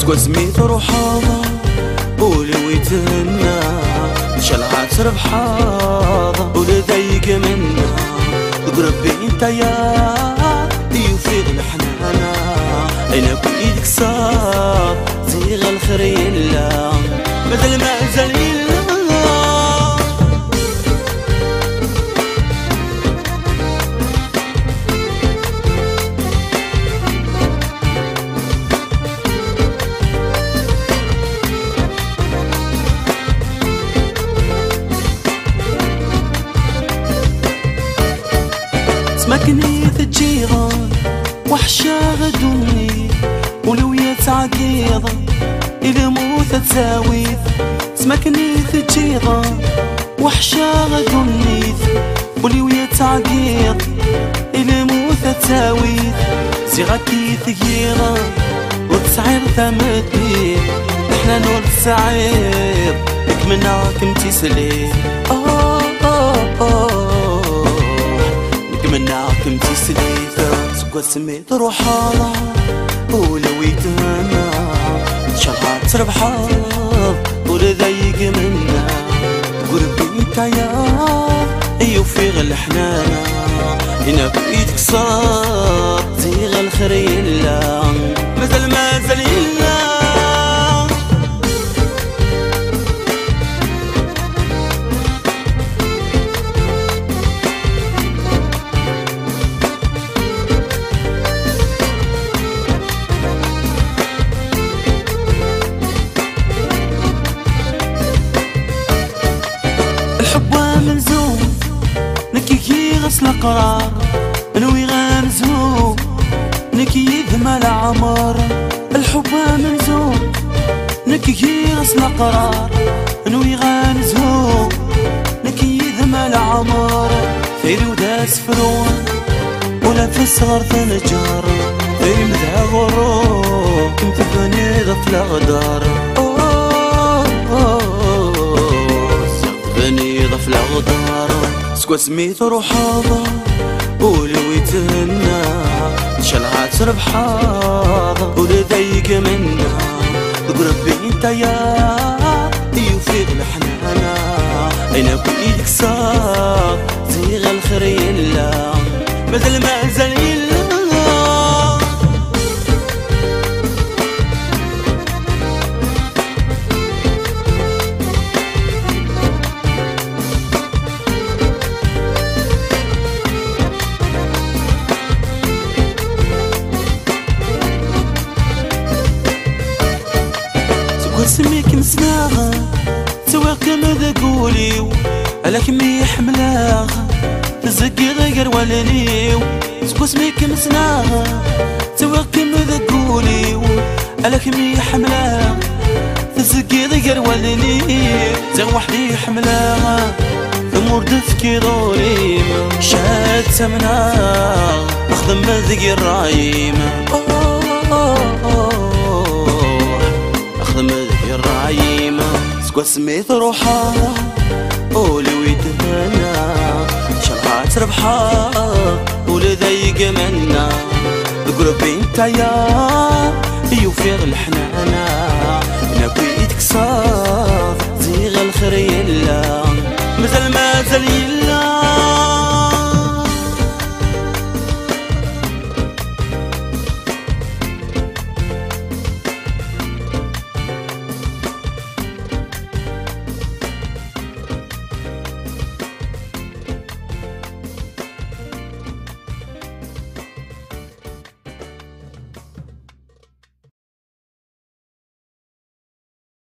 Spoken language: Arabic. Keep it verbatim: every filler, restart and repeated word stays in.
سكوا سميت روحاضة ولو يتهنى شلعات ربحاضة ولا ضيق منا قربي انت يا يفيد الحنانة انا بايدك صار زيغ الخير لا بدل ما زليل سمكني في الجيران وحشة غدوني ولو يتعقيض إلى موت تساويث. سمكني في الجيران وحشة غدوني ولو يتعقيض إلى موت تساويث. زيغتي ثقيرة وتسعير ثمتي احنا نول سعير لك مناك امتسلي آه آه آه مناك امتسليثة سكوا سميت روحاضة ولو يتهنى شرحات ربحاض ولا ضيق منا قربي انت يا يوفيغ الحنانة هنا بايدك صار زيغ الخير لا مازال مازال إلا غسل قرار نوي غنزهو نكي ذمال عمر. الحب منزوم نكي غسل قرار نوي غنزهو نكي ذمال عمر. ثيري وداس فرون ولا في الصغر ثنجار ثيري مذا غرو كنت بني ضف الغدار بني ضف الغدار. سكوا سميت روحاضة ولو يتهنى شلعات ربحاضة ولا ضيق منا قربي انت يا يفيد الحنانة انا بايدك صار زيغ الخير لا مازال مازال إلا سميك مسناغة سواك ماذا قوليو على كمية حملاغة تزكي غير ولنيو. سكو سميك مسناغة سواك ماذا قوليو على كمية حملاغة تزكي غير ولنيو. زين وحدي حملاغة ثمور دفكي ضوريم شاد سمناغ أخدم مذقي الرايم الرايمة. سكوا سميت روحاضة ولو يتهنى شرحات ربحاض ولا ضيق منا قربي انت يا يوفيغ الحنانة انا بايدك صار زيغ الخير لا مازال مازال